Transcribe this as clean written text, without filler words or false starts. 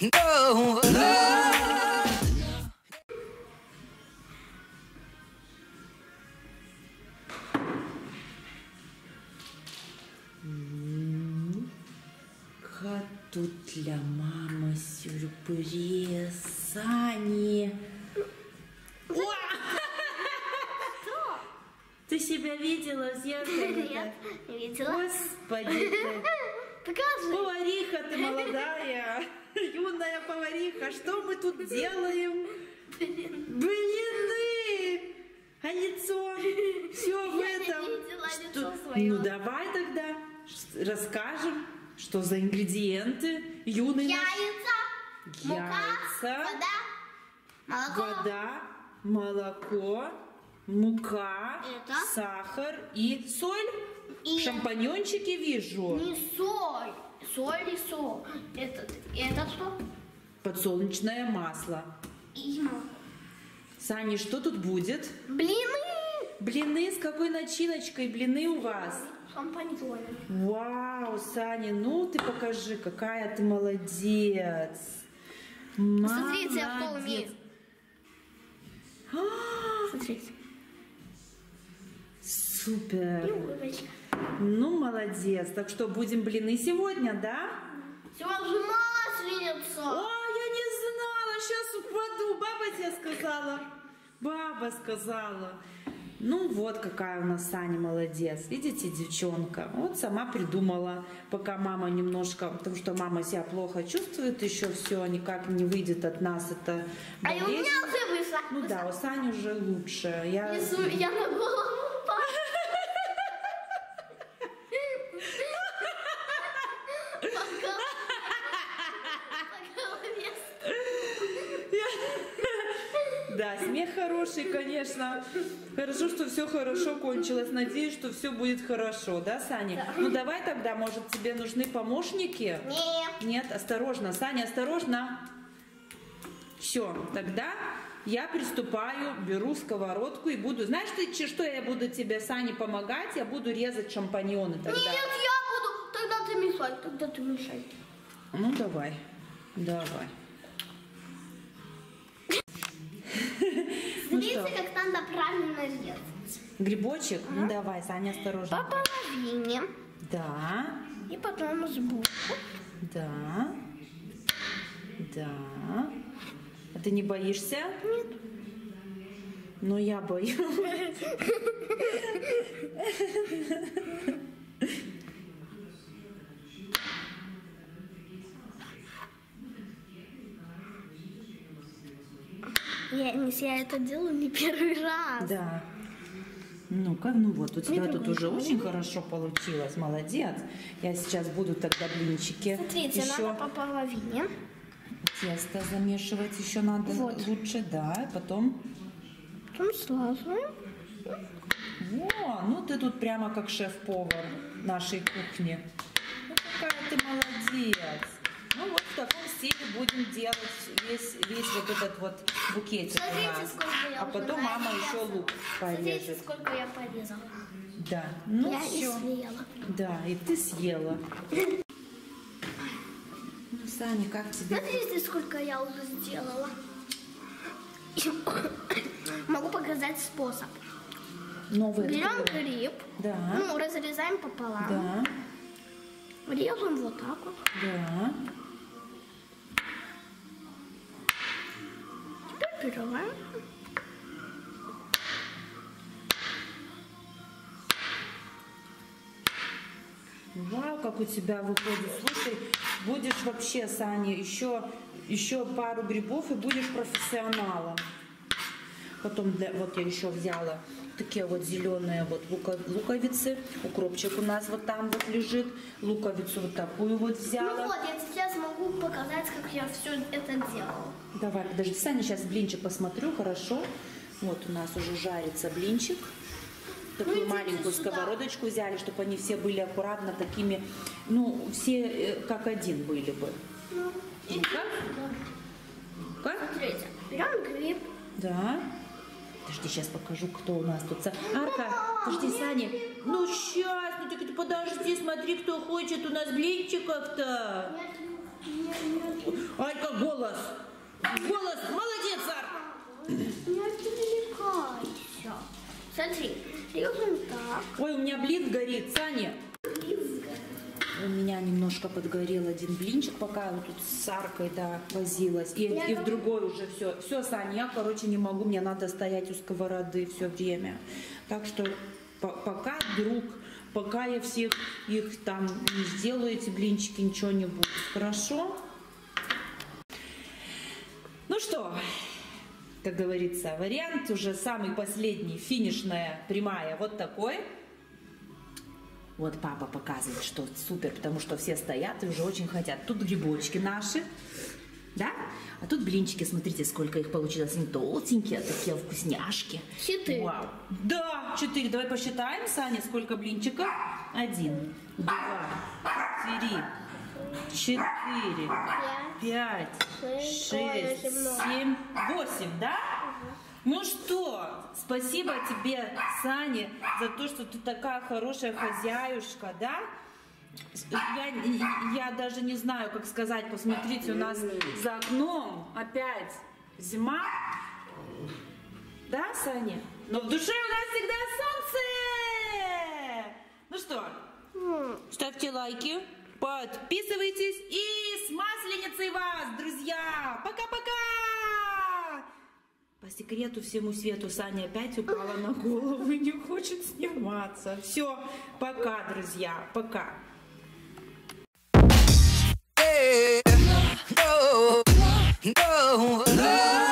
Тут для мамы сюрприз. Сани. Что? Ты себя видела в зеркале? Нет, не видела. Господи ты. Покажи. Повариха ты молодая. Юная повариха. Что мы тут делаем? Блины. А лицо? Все в этом. Я видела лицо Что? свое. Ну давай тогда расскажем. Что за ингредиенты? Юный Яйца, мука, вода, молоко, мука, это? сахар и соль. И шампаньончики вижу. Не соль. Соль и соль. Это что? Подсолнечное масло. И молоко. Сани, что тут будет? Блины. Блины с какой начиночкой? Блины у вас? Шампаньоны. Вау, Саня, ну ты покажи, какая ты молодец. Смотрите, я что умею. Смотрите. Супер. И улыбочка. Ну, молодец. Так что, будем блины сегодня, да? Сегодня масленица. О, я не знала, сейчас упаду. Баба тебе сказала. Баба сказала. Ну вот какая у нас Саня молодец. Видите, девчонка? Вот сама придумала, пока мама немножко, потому что мама себя плохо чувствует, еще все никак не выйдет от нас это болезнь. А у меня уже вышло. Ну да, у Сани уже лучше. Я на голову упала. Да, смех хороший, конечно. Хорошо, что все хорошо кончилось. Надеюсь, что все будет хорошо, да, Саня? Да. Ну давай тогда, может, тебе нужны помощники? Нет. Нет, осторожно. Саня, осторожно. Все, тогда я приступаю, беру сковородку и буду... Знаешь, ты, что я буду тебе, Сане, помогать? Я буду резать шампиньоны тогда. Нет, я буду. Тогда ты мешай. Ну, давай. Давай. Смотрите, как надо правильно резать. Грибочек? Ну давай, Саня, осторожно. По половине. Да. И потом сбоку. Да. Да. А ты не боишься? Нет. Ну я боюсь. Я это делаю не первый раз. Да. Ну-ка, ну вот, у тебя тут уже очень хорошо получилось. Молодец. Я сейчас буду тогда блинчики. Смотрите, еще надо по половине. тесто замешивать еще надо Вот. лучше, да. Потом... Потом слазываем. О, ну ты тут прямо как шеф-повар нашей кухни. Ну какая ты молодец. Ну вот в таком стиле будем делать весь вот этот вот букетик у Смотрите, нас. сколько я А потом уже мама нарезала. еще лук Смотрите, порежет. сколько я порезала. Да, ну Я все. и съела. Да, и ты съела. Ну, Саня, как тебе? Смотрите, сколько я уже сделала. Могу показать способ. Новый Берем открыла. гриб, Да. ну, разрезаем пополам. Да, Режем вот так вот. да. Теперь пироваем. Вау, как у тебя выходит. Слушай, будешь вообще, Саня, еще пару грибов и будешь профессионалом. Потом вот я еще взяла такие вот зеленые вот луковицы. Укропчик у нас вот там вот лежит. Луковицу вот такую вот взяла. Ну вот, я сейчас могу показать, как я все это делала. Давай, подожди, Саня, сейчас блинчик посмотрю, хорошо. Вот у нас уже жарится блинчик. Такую маленькую сковородочку взяли, чтобы они все были аккуратно такими, ну, все как один были бы. Ну-ка. Ну-ка. Смотрите, берем гриб. Да. Подожди, сейчас покажу, кто у нас тут. Арка, подожди, Саня. Ну, сейчас, ну ты подожди, смотри, кто хочет у нас блинчиков-то. Айка, голос! Голос! Молодец, Ар! Не отвлекайся. Смотри, делаем так. Ой, у меня блин горит, Саня. У меня немножко подгорел один блинчик, пока я вот тут с Аркой, да, возилась. И в другой уже все. Все, Саня, я, короче, не могу, мне надо стоять у сковороды все время. Так что пока, друг, пока я всех их там не сделаю, эти блинчики, ничего не будет. Хорошо? Ну что, как говорится, вариант уже самый последний, финишная прямая, вот такой. Вот папа показывает, что супер, потому что все стоят и уже очень хотят. Тут грибочки наши, да? А тут блинчики, смотрите, сколько их получилось. Они толстенькие, такие вкусняшки. 4. Вау. Да, 4. Давай посчитаем, Саня, сколько блинчиков. 1, 2, 3, 4, 5, 6, 7, 8, да? Ну что, спасибо тебе, Саня, за то, что ты такая хорошая хозяюшка, да? Я даже не знаю, как сказать. Посмотрите, у нас за окном опять зима. Да, Саня? Но в душе у нас всегда солнце! Ну что, ставьте лайки, подписывайтесь и с Масленицей вас, друзья! Пока-пока! По секрету всему свету Саня опять упала на голову и не хочет сниматься. Все, пока, друзья, пока. No, no, no.